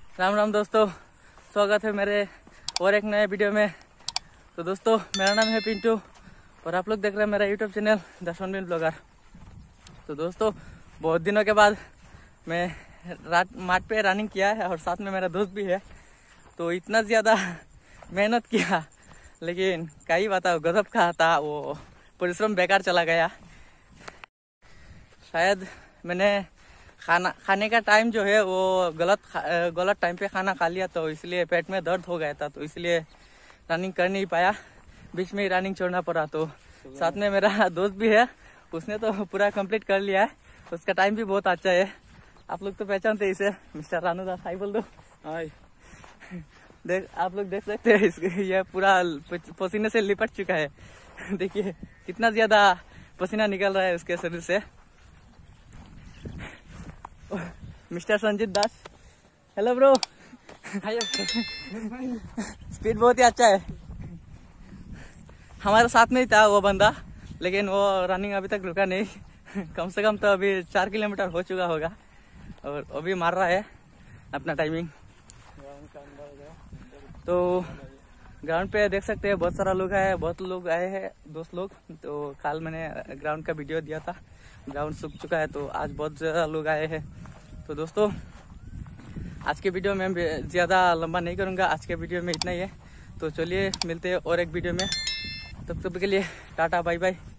राम राम दोस्तों, स्वागत है मेरे और एक नए वीडियो में। तो दोस्तों, मेरा नाम है पिंटू और आप लोग देख रहे हैं मेरा YouTube channel the Sonbin vlogger. तो दोस्तों, बहुत दिनों के बाद मैं माठ पे रनिंग किया है और साथ में मेरा दोस्त भी है। तो इतना ज़्यादा मेहनत किया, लेकिन कई बताओ गजब का था, वो परिश्रम बेकार चला गया। शायद मैंने खाने का टाइम जो है वो गलत टाइम पे खाना खा लिया, तो इसलिए पेट में दर्द हो गया था, तो इसलिए रनिंग कर नहीं पाया, बीच में ही रनिंग छोड़ना पड़ा। तो साथ में मेरा दोस्त भी है, उसने तो पूरा कंप्लीट कर लिया है, उसका टाइम भी बहुत अच्छा है। आप लोग तो पहचानते हैं इसे, मिस्टर रानू दास। हाय बोल दो। हाय। आप लोग देख सकते हैं, ये पूरा पसीने से लिपट चुका है। देखिए कितना ज्यादा पसीना निकल रहा है उसके शरीर से। Mister Sanjeet Das, hello bro. Speed बहुत ही अच्छा है। हमारे साथ में ही था वो बंदा, लेकिन वो रनिंग अभी तक रुका नहीं। कम से कम तो अभी 4 किलोमीटर हो चुका होगा और अभी मार रहा है अपना टाइमिंग। तो ग्राउंड पे देख सकते हैं बहुत सारा लोग है, बहुत लोग आए हैं, दोस्त लोग। तो कल मैंने ग्राउंड का वीडियो दिया था, ग्राउंड सूख चुका है, तो आज बहुत ज़्यादा लोग आए हैं। तो दोस्तों, आज के वीडियो में ज़्यादा लंबा नहीं करूँगा, आज के वीडियो में इतना ही है। तो चलिए मिलते हैं और एक वीडियो में, तब तक के लिए टाटा बाय बाय।